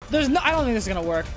There's no. I don't think this is gonna work.